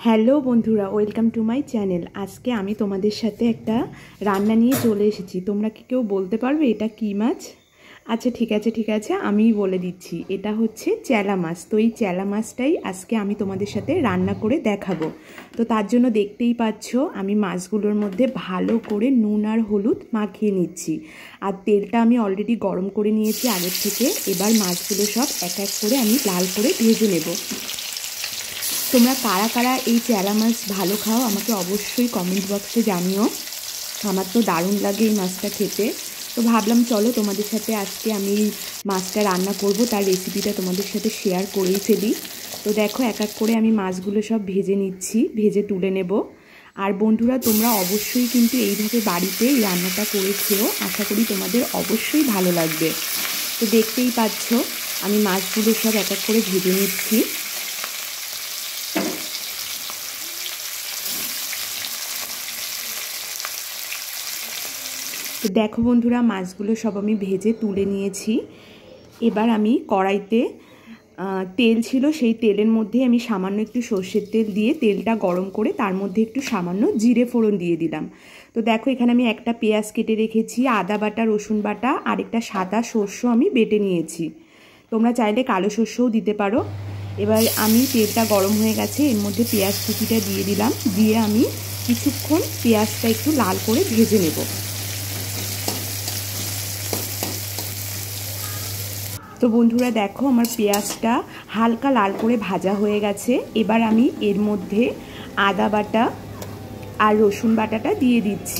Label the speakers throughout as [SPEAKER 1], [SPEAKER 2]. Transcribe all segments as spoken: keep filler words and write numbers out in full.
[SPEAKER 1] Hello বন্ধুরা, welcome to my channel. আজকে আমি তোমাদের সাথে একটা রান্না নিয়ে চলে এসেছি। তোমরা কি কেউ বলতে পারবে এটা কী মাছ? আচ্ছা ঠিক আছে ঠিক আছে আমিই বলে দিচ্ছি, এটা হচ্ছে চেলা মাছ। তো এই চেলা মাছটাই আজকে আমি তোমাদের সাথে রান্না করে দেখাবো। তো তার জন্য দেখতেই পাচ্ছ আমি মাছগুলোর মধ্যে ভালো করে নুন আর হলুদ মাখিয়ে নিচ্ছি। আর তেলটা আমি অলরেডি গরম করে নিয়েছি আগের থেকে। এবার মাছগুলো সব এক এক করে আমি লাল করে ভেজে নেব। তোমরা কারা কারা এই চেলা মাছ ভালো খাও আমাকে অবশ্যই কমেন্ট বক্সে জানিও। আমার তো দারুণ লাগে এই মাছটা খেতে। তো ভাবলাম চলো তোমাদের সাথে আজকে আমি মাছটা রান্না করব, তার রেসিপিটা তোমাদের সাথে শেয়ার করেই ফেলি। তো দেখো এক এক করে আমি মাছগুলো সব ভেজে নিচ্ছি, ভেজে তুলে নেব। আর বন্ধুরা তোমরা অবশ্যই কিন্তু এইভাবে বাড়িতে এই রান্নাটা করে খেও, আশা করি তোমাদের অবশ্যই ভালো লাগবে। তো দেখতেই পাচ্ছ আমি মাছগুলো সব এক এক করে ভেজে নিচ্ছি। তো দেখো বন্ধুরা মাছগুলো সব আমি ভেজে তুলে নিয়েছি। এবার আমি কড়াইতে তেল ছিল, সেই তেলের মধ্যে আমি সামান্য একটু সর্ষের তেল দিয়ে তেলটা গরম করে তার মধ্যে একটু সামান্য জিরে ফোড়ন দিয়ে দিলাম। তো দেখো এখানে আমি একটা পেঁয়াজ কেটে রেখেছি, আদা বাটা, রসুন বাটা আর একটা সাদা সর্ষে আমি বেটে নিয়েছি। তোমরা চাইলে কালো সর্ষেও দিতে পারো। এবার আমি তেলটা গরম হয়ে গেছে, এর মধ্যে পেঁয়াজ কুচিটা দিয়ে দিলাম, দিয়ে আমি কিছুক্ষণ পেঁয়াজটা একটু লাল করে ভেজে নেব। তো বন্ধুরা দেখো আমার পেঁয়াজটা হালকা লাল করে ভাজা হয়ে গেছে। এবার আমি এর মধ্যে আদা বাটা আর রসুন বাটাটা দিয়ে দিচ্ছি।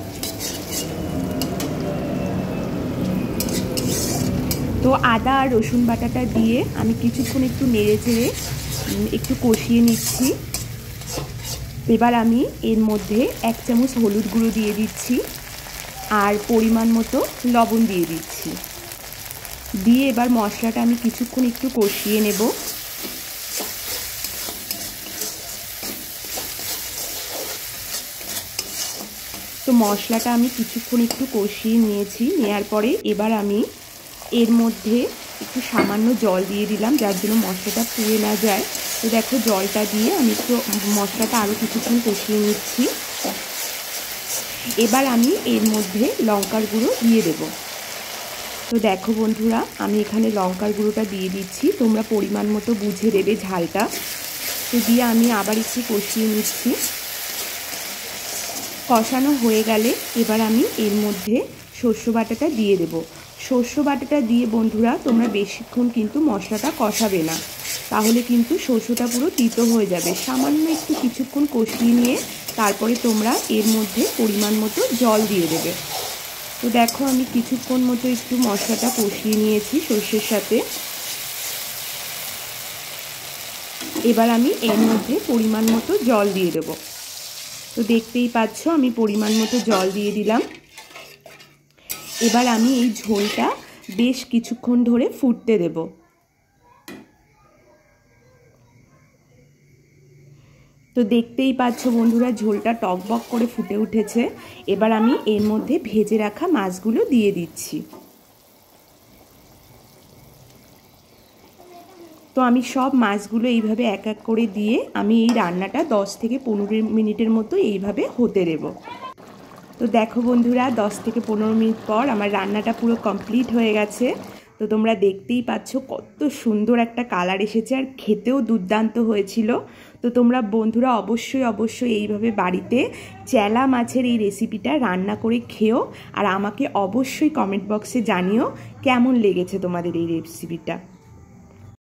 [SPEAKER 1] তো আদা আর রসুন বাটাটা দিয়ে আমি কিছুক্ষণ একটু নেড়ে চেড়ে একটু কষিয়ে নিচ্ছি। এবার আমি এর মধ্যে এক চামচ হলুদ গুঁড়ো দিয়ে দিচ্ছি আর পরিমাণ মতো লবণ দিয়ে দিচ্ছি। দিয়ে এবার মশলাটা আমি কিছুক্ষণ একটু কষিয়ে নেব। তো মশলাটা আমি কিছুক্ষণ একটু কষিয়ে নিয়েছি, নেওয়ার পরে এবার আমি এর মধ্যে একটু সামান্য জল দিয়ে দিলাম, যার জন্য মশলাটা পুড়ে না যায়। তো দেখো জলটা দিয়ে আমি একটু মশলাটা আরও কিছুক্ষণ কষিয়ে নিচ্ছি। এবার আমি এর মধ্যে লঙ্কার গুঁড়ো দিয়ে দেবো। তো দেখো বন্ধুরা আমি এখানে লঙ্কার গুঁড়োটা দিয়ে দিচ্ছি, তোমরা পরিমাণ মতো বুঝে দেবে ঝালটা। তো দিয়ে আমি আবার একটু কষিয়ে নিচ্ছি। কষানো হয়ে গেলে এবার আমি এর মধ্যে সর্ষে বাটাটা দিয়ে দেব। সর্ষে বাটাটা দিয়ে বন্ধুরা তোমরা বেশিক্ষণ কিন্তু মশলাটা কষাবে না, তাহলে কিন্তু সর্ষেটা পুরো তিতো হয়ে যাবে। সামান্য একটু কিছুক্ষণ কষিয়ে নিয়ে তারপরে তোমরা এর মধ্যে পরিমাণ মতো জল দিয়ে দেবে। তো দেখো আমি কিছুক্ষণ মতো একটু মশলাটা কষিয়ে নিয়েছি সর্ষের সাথে। এবার আমি এর মধ্যে পরিমাণ মতো জল দিয়ে দেব। তো দেখতেই পাচ্ছ আমি পরিমাণ মতো জল দিয়ে দিলাম। এবার আমি এই ঝোলটা বেশ কিছুক্ষণ ধরে ফুটতে দেব। তো দেখতেই পাচ্ছ বন্ধুরা ঝোলটা টকবক করে ফুটে উঠেছে। এবার আমি এর মধ্যে ভেজে রাখা মাছগুলো দিয়ে দিচ্ছি। তো আমি সব মাছগুলো এইভাবে এক এক করে দিয়ে আমি এই রান্নাটা দশ থেকে পনেরো মিনিটের মতো এইভাবে হতে দেব। তো দেখো বন্ধুরা দশ থেকে পনেরো মিনিট পর আমার রান্নাটা পুরো কমপ্লিট হয়ে গেছে। তো তোমরা দেখতেই পাচ্ছ কত সুন্দর একটা কালার এসেছে আর খেতেও দুর্দান্ত হয়েছিল। তো তোমরা বন্ধুরা অবশ্যই অবশ্যই এইভাবে বাড়িতে চেলা মাছের এই রেসিপিটা রান্না করে খেও, আর আমাকে অবশ্যই কমেন্ট বক্সে জানিও কেমন লেগেছে তোমাদের এই রেসিপিটা।